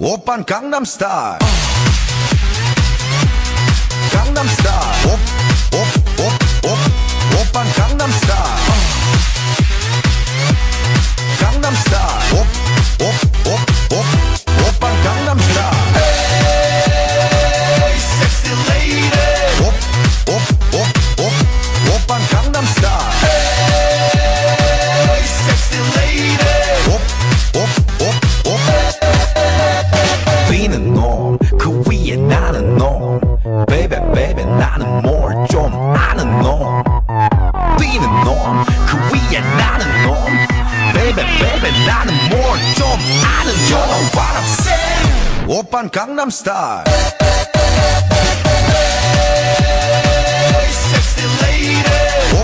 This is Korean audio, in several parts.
오빤 강남 스타일. 강남 스타일. 오빤 강남 스타일. 강남 스타일. 오빤 강남 스타일. Hey, sexy lady. 오빤 강남 스타일. Hey, sexy lady. 비는 놈, 그 위에 나는 놈. Baby, baby, 나는 뭘 좀 아는 놈. 비는 놈, 그 위에 나는 놈. Baby, baby, 나는 뭘 좀 아는 놈. You know what I'm saying? 오빤 강남 스타일. Hey, sexy lady.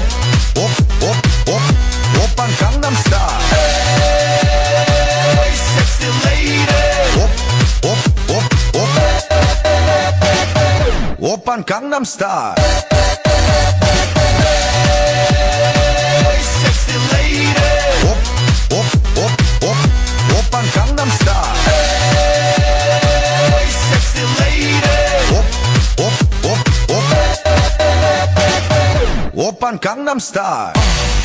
오빤 강남 스타일. Hey, sexy lady. 오빤 강남 스타일. Hey, sexy lady. 오빤 강남 스타일. Hey, sexy lady. 오빤 강남 스타일.